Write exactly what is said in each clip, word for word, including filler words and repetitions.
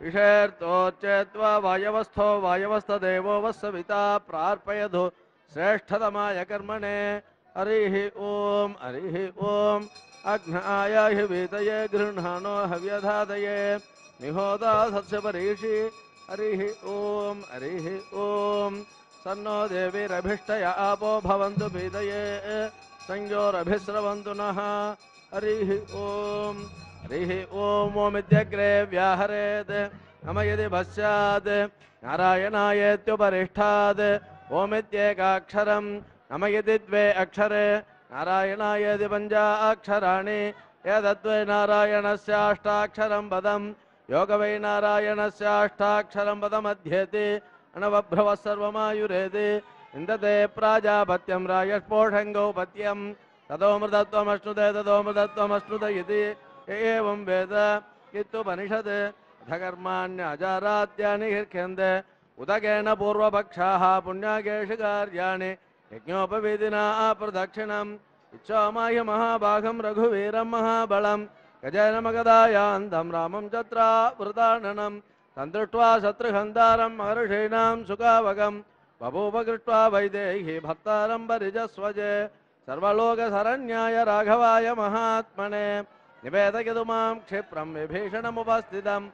विषेर्तोच्चेत्वा वायवस्थो वायवस्थदेवो वस्सविता प्रार्पयतु श्रेष्ठतमाय कर्मणे हरिः ओम हरिः ओम अग्नाय वीतये गृह्णानो हव्यधादये निहोदा सत्स्य परीषि हरिः ओम हरिः ओम सन्नो देवीरभिष्टय आपो भवन्तु पीतये संयोरभिस्रवन्तु नः हरिः ओम हरिः ओम ओमित्यग्रे व्याहरेत् नम यदि पश्चात् नारायणायेत्युपरिष्ठात् ओमित्येकाक्षरम् नम यदि द्वे अक्षरे नारायणायेति पञ्चाक्षराणि एतद्वै नारायणस्याष्टाक्षरं पदम् योग वै नारायणस्याष्टाक्षरं पदमध्येति अनवभ्रवः सर्वमायुरेति इन्दते प्राजापत्यं रायस्पोषङ्गौपत्यं ततोमृतत्वमश्नुते ततोमृतत्वमश्नुत इति एवं वेद इत्युपनिषत् अधकर्माण्यजाराद्यानि हिर्ख्यन्ते उदकेन पूर्वपक्षाः पुण्याकेषु कार्याणि यज्ञोपवीदिना प्रदक्षिणम् इच्छामाह्य महाभागं रघुवीरं महाबलं गजेन मगदायान्तं रामं चत्रावृताननं तन्दृष्ट्वा शत्रुहन्तारं महर्षीणां सुखावगं बभूवकृष्ट्वा वैदेही भक्तारं परिजस्वजे सर्वलोकशरण्याय राघवाय महात्मने निवेदयतु मां क्षिप्रं विभीषणमुपस्थितं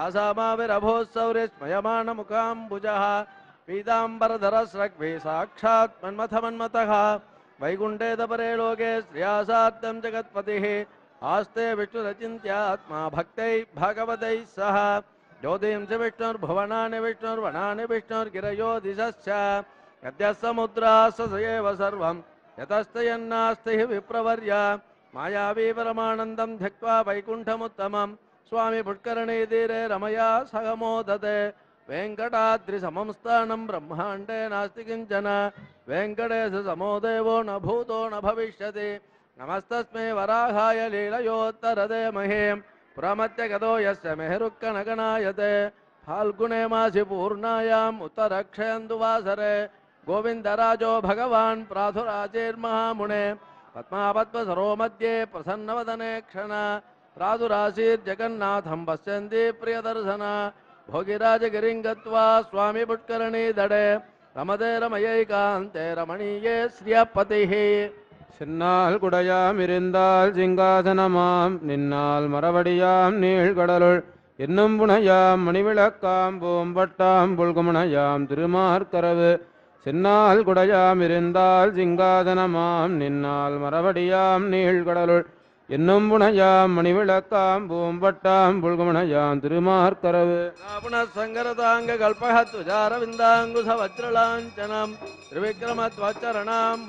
कासामाविरभोत्सौरिस्मयमानमुखाम्बुजः पीताम्बरधरस्रग्भि साक्षात् मन्मथमन्मथः वैकुण्ठेतपरे लोके श्रियासार्थं जगत्पतिः आस्ते विष्णुरचिन्त्यात्मा भक्तैः भागवतैः सह ज्योतिंसि विष्णुर्भुवनानि विष्णुर्वनानि विष्णुर्गिरयो दिशश्च यद्यः समुद्रास्य स एव सर्वं यतस्तयन्नास्ति हि विप्रवर्य मायावी परमानन्दं ध्यक्त्वा वैकुण्ठमुत्तमं स्वामी पुष्करणे तीरे रमया सह मोदते वेङ्कटाद्रिसमं स्थानं ब्रह्माण्डे नास्ति किञ्चन वेङ्कटेशसमो देवो न भूतो न भविष्यति नमस्तस्मै वराहाय लीलयोत्तरदे महीं पुरमत्यगतो यस्य मेहरुक्कनगनायते फाल्गुने मासि पूर्णायाम् उत्तरक्षयन्दुवासरे गोविन्दराजो भगवान् प्राथुराचेर्महामुने पद्मापद्मसरो मध्ये प्रसन्नवदने क्षण प्रादुरासीर्जगन्नाथं पश्यन्ति प्रियदर्शन भोगिराजगिरिं गत्वा स्वामी पुष्करणी दडे रमते रमयैकान्ते रमणीये श्रियपतिः சின்னால் குடையாம் இருந்தால் சிங்காசனமாம் நின்னால் மரவடியாம் நீழ்கடலுள் இன்னும் புனையாம் மணிவிளக்காம் பூம்பட்டாம் புல்குமுனையாம் திருமார்கரவு சின்னால் குடையாம் இருந்தால் சிங்காசனமாம் நின்னால் மரவடியாம் நீழ்கடலுள் இன்னும் புனையாம் மணிவிளக்காம் பூம்பட்டாம் புல்குமுனையாம் திருமார்கரவு சங்கரதாங்க கல்பஹத்வஜாரவிந்தாங்குச வஜ்ரலாஞ்சனம் त्रिविक्रमत्वचरणां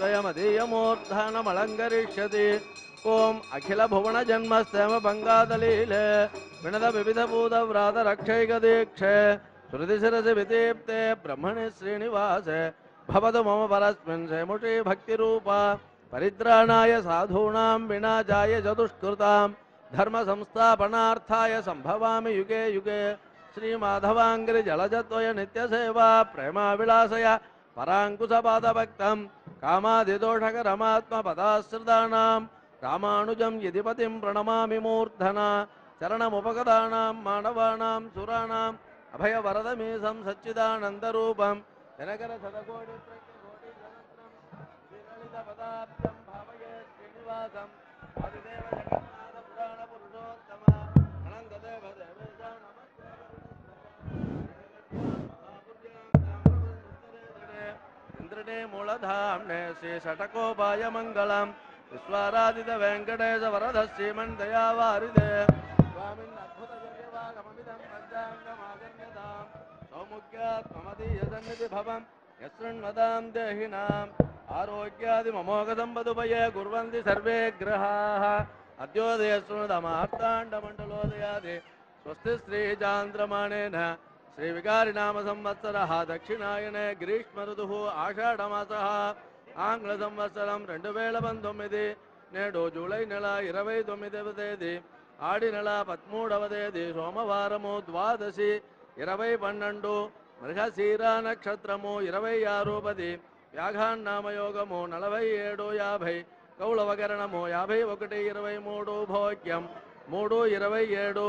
भुजद्वयमदीयमूर्धानमलङ्करिष्यति ओम अखिल भुवन जन्मस्थेम बंगादलीले विनद विविधभूतव्रातरक्षैकदीक्षे श्रुतिशिरसि विदीप्ते ब्रह्मणि श्रीनिवासे भवतु मम परस्मिन् सेमुषी भक्तिरूपा परित्राणाय साधूनां विनाशाय चतुष्कृतां धर्म संस्थापनार्थाय संभवामि युगे युगे श्रीमाधवाङ्घ्रिजलजद्वय नित्यसेवा प्रेमाविलासय पराङ्कुशपादभक्तं कामादिदोषकरमात्मपदाश्रितानां रामानुजं यदिपतिं प्रणमामि मूर्धना चरणमुपगतानां मानवानां सुराणाम् अभयवरदमीशं सच्चिदानन्दरूपं जनकरशतकोटिप्रत्यकोटिसहस्रं भावये श्रीनिवासं आदिदेव जगन्नाथपुराणपुरुषोत्तम अनन्तदेवदेवेशा नमस्ते इंद्रने मूलधाम्ने श्री षटकोपाय मंगलम विश्वाराधित वेंकटेश वरद श्रीमन् दयावारिदे स्वामिन् अद्भुत जगवागममिदं पंचांगमागम्यतां सौमुख्यात् ममदीयसन्निधि भवं यशृण्वतां देहिनाम् आरोग्यादि ममोगसम्पदुपये कुर्वन्ति सर्वे ग्रहाः अद्योदय शृणुतमार्ताण्डमण्डलोदयादि स्वस्ति श्रीचान्द्रमाणेन श्री विकारी नाम संवत्सरः दक्षिणायने ग्रीष्म ऋतुः आषाढमासः आंग्ल संवत्सरं రెండు వేల పంతొమ్మిది నేడు జూలై నెల ఇరవై తొమ్మిదవ తేదీ ఆడి నెల పదమూడవ తేదీ సోమవారము ద్వాదశి ఇరవై పన్నెండు మృగశీర నక్షత్రము ఇరవై ఆరు పది వ్యాఘాన్నామయోగము నలభై ఏడు యాభై కౌళవకరణము యాభై ఒకటి ఇరవై మూడు భోగ్యం మూడు ఇరవై ఏడు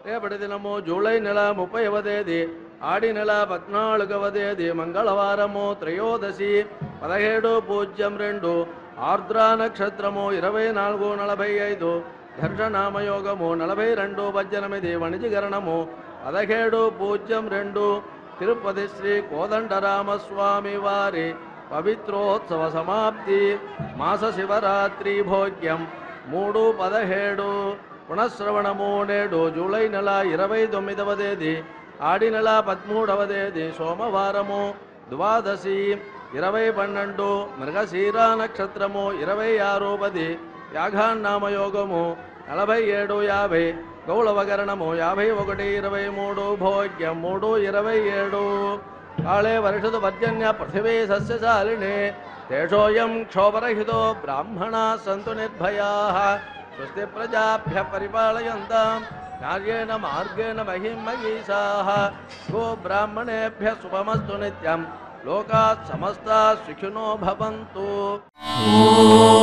రేపటి దినము జూలై నెల ముప్పైవ తేదీ ఆడి నెల పద్నాలుగవ తేదీ మంగళవారము త్రయోదశి పదిహేడు పూజ్యం రెండు ఆర్ద్రా నక్షత్రము ఇరవై నాలుగు నలభై ఐదు ధర్షనామయోగము నలభై రెండు పద్దెనిమిది వణిజిగరణము పదిహేడు పూజ్యం రెండు తిరుపతి శ్రీ కోదండరామస్వామి వారి పవిత్రోత్సవ సమాప్తి మాస శివరాత్రి భోగ్యం మూడు పదిహేడు పునఃశ్రవణము నేడు జూలై నెల ఇరవై తొమ్మిదవ తేదీ ఆడి నెల పదమూడవ తేదీ సోమవారము ద్వాదశి ఇరవై పన్నెండు మృగశీర నక్షత్రము ఇరవై ఆరు పది యాఘాన్నామయోగము నలభై ఏడు యాభై గౌళవకరణము యాభై ఒకటి ఇరవై మూడు భోగ్యం మూడు ఇరవై ఏడు కాళే వర్షతు పర్జన్య పృథివీ సస్యశాలినే తేషోయం క్షోభరహితో బ్రాహ్మణా సంతు నిర్భయా స్వస్తి ప్రజాభ్య పరిపాలయంతాం న్యాయేన మార్గేణ మహిం మహీషాః గో బ్రాహ్మణేభ్య శుభమస్తు నిత్యం లోకాః సమస్తాః సుఖినో భవంతు.